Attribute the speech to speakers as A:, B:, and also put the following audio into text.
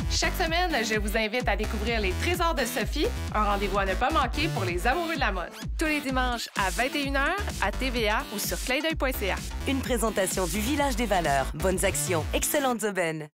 A: Chaque semaine, je vous invite à découvrir les trésors de Sophie, un rendez-vous à ne pas manquer pour les amoureux de la mode. Tous les dimanches à 21h à TVA ou sur clindeuil.ca.
B: Une présentation du Village des Valeurs. Bonnes actions, excellentes aubaines.